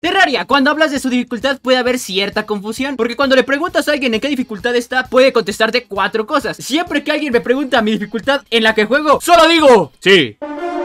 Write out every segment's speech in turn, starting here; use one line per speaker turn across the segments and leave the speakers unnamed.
Terraria, cuando hablas de su dificultad puede haber cierta confusión, porque cuando le preguntas a alguien en qué dificultad está, puede contestarte 4 cosas. Siempre que alguien me pregunta mi dificultad en la que juego, solo digo sí.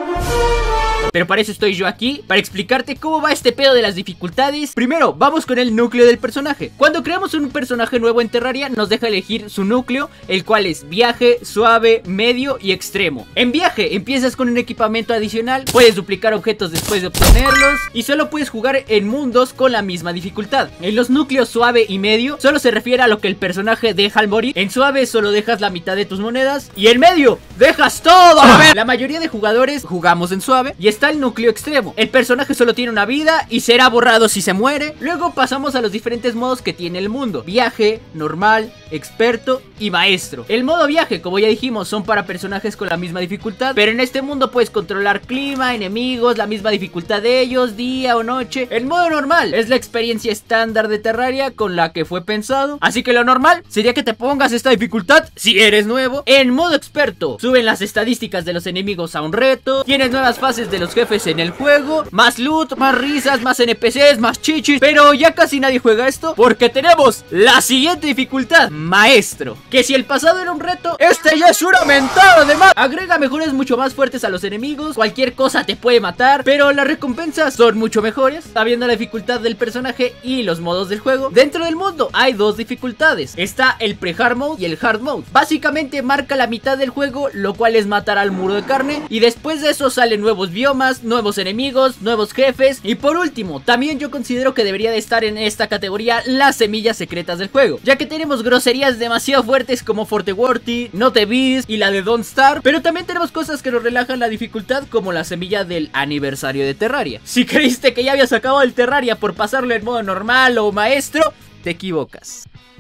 Pero para eso estoy yo aquí, para explicarte cómo va este pedo de las dificultades. Primero, vamos con el núcleo del personaje. Cuando creamos un personaje nuevo en Terraria, nos deja elegir su núcleo, el cual es viaje, suave, medio y extremo. En viaje, empiezas con un equipamiento adicional, puedes duplicar objetos después de obtenerlos, y solo puedes jugar en mundos con la misma dificultad. En los núcleos suave y medio, solo se refiere a lo que el personaje deja al morir. En suave solo dejas la mitad de tus monedas, y en medio, dejas todo. La mayoría de jugadores jugamos en suave, y está el núcleo extremo. El personaje solo tiene una vida y será borrado si se muere. Luego pasamos a los diferentes modos que tiene el mundo: viaje, normal, experto y maestro. El modo viaje, como ya dijimos, son para personajes con la misma dificultad, pero en este mundo puedes controlar clima, enemigos, la misma dificultad de ellos, día o noche. El modo normal es la experiencia estándar de Terraria con la que fue pensado, así que lo normal sería que te pongas esta dificultad si eres nuevo. En modo experto suben las estadísticas de los enemigos a un reto, tienes nuevas fases de los jefes en el juego, más loot, más risas, más NPCs, más chichis, pero ya casi nadie juega esto porque tenemos la siguiente dificultad: maestro, que si el pasado era un reto, este ya es una mentada de más. Agrega mejores mucho más fuertes a los enemigos, cualquier cosa te puede matar, pero las recompensas son mucho mejores, sabiendo la dificultad del personaje y los modos del juego. Dentro del mundo hay 2 dificultades, está el pre-hard mode y el hard mode. Básicamente marca la mitad del juego, lo cual es matar al muro de carne, y después de eso salen nuevos biomas, nuevos enemigos, nuevos jefes. Y por último, también yo considero que debería de estar en esta categoría las semillas secretas del juego, ya que tenemos groserías demasiado fuertes como Forteworthy, No Te Beast y la de Don't Starve, pero también tenemos cosas que nos relajan la dificultad, como la semilla del aniversario de Terraria. Si creíste que ya habías acabado el Terraria por pasarlo en modo normal o maestro, te equivocas.